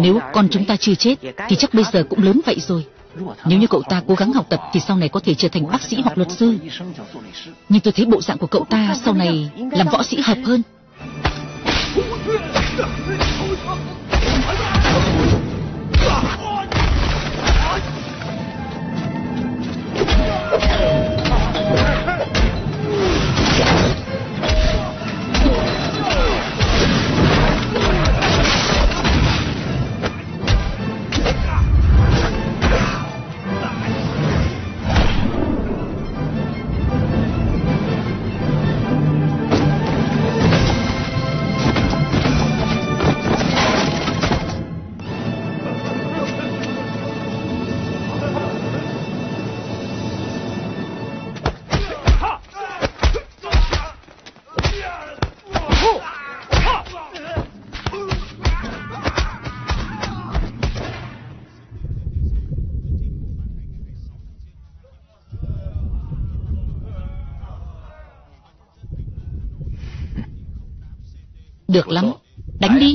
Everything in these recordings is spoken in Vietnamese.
Nếu con chúng ta chưa chết thì chắc bây giờ cũng lớn vậy rồi. Nếu như cậu ta cố gắng học tập thì sau này có thể trở thành bác sĩ hoặc luật sư. Nhưng tôi thấy bộ dạng của cậu ta sau này làm võ sĩ hợp hơn. Được lắm, đánh đi.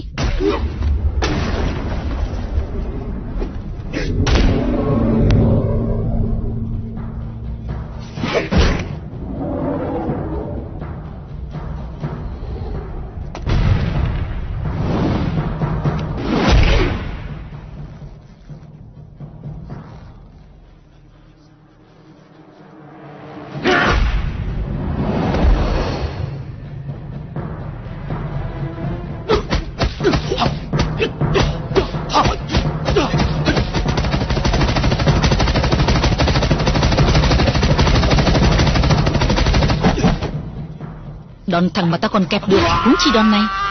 Đòn thẳng mà ta còn kẹp được, huống chi đòn này.